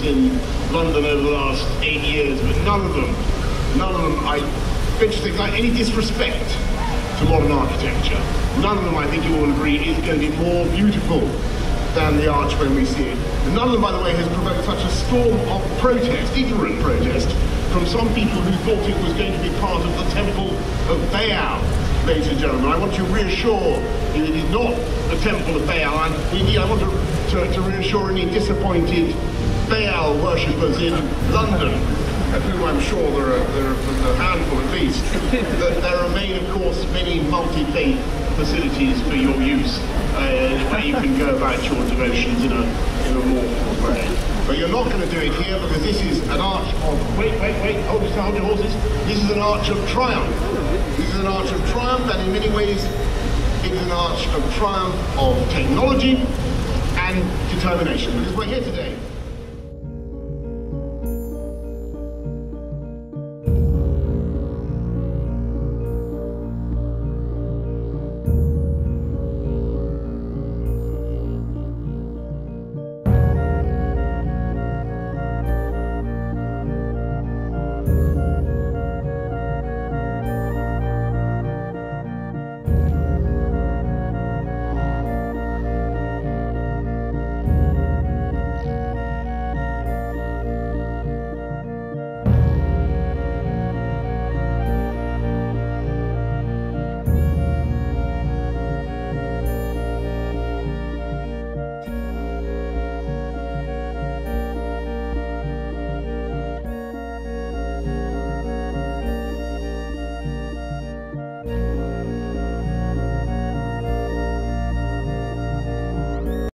in London over the last 8 years, but none of them, I venture to think, like any disrespect to modern architecture, none of them, I think you all agree, is going to be more beautiful than the Arch when we see it. And none of them, by the way, has provoked such a storm of protest, ignorant protest, from some people who thought it was going to be part of the temple of Baal, ladies and gentlemen. I want to reassure you it is not the temple of Baal, and indeed I want to reassure any disappointed Baal worshippers in London, of whom I'm sure there are a handful at least, that there remain, of course, many multi-faith facilities for your use, where you can go about your devotions in a more way. But you're not going to do it here, because this is an arch of, wait, hold your horses. This is an arch of triumph. This is an arch of triumph, and in many ways, it is an arch of triumph of technology and determination, because we're here today